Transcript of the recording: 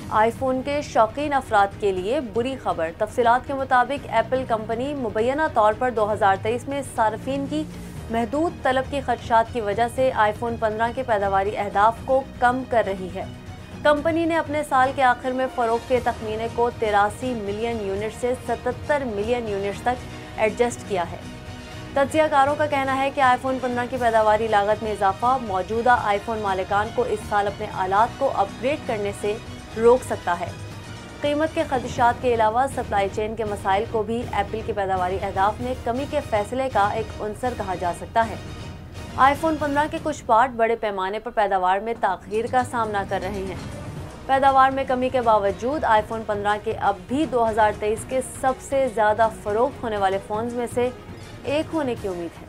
IPhone के शौकीन अफराद के लिए बुरी खबर। तफसीलात के मुताबिक एप्पल कंपनी मुबैना तौर पर 2023 में सार्फिन की महदूद तलब की खदशात की वजह से आईफोन 15 के पैदावारी अहदाफ को कम कर रही है। कंपनी ने अपने साल के आखिर में फ़रोख्त के तखमीने को 83 मिलियन यूनिट से 77 मिलियन यूनिट तक एडजस्ट किया है। तज्जियाकारों का कहना है कि आईफोन 15 की पैदावारी लागत में इजाफा मौजूदा आईफोन मालिकान को इस साल अपने आलात को अपग्रेड करने से रोक सकता है। कीमत के खदशात के अलावा सप्लाई चेन के मसाइल को भी एप्पल की पैदावारी अहदाफ में कमी के फैसले का एक अंसर कहा जा सकता है। आईफोन 15 के कुछ पार्ट बड़े पैमाने पर पैदावार में ताख़ीर का सामना कर रहे हैं। पैदावार में कमी के बावजूद आईफोन 15 के अब भी 2023 के सबसे ज़्यादा फ़रोख्त होने वाले फ़ोन्स में से एक होने की उम्मीद है।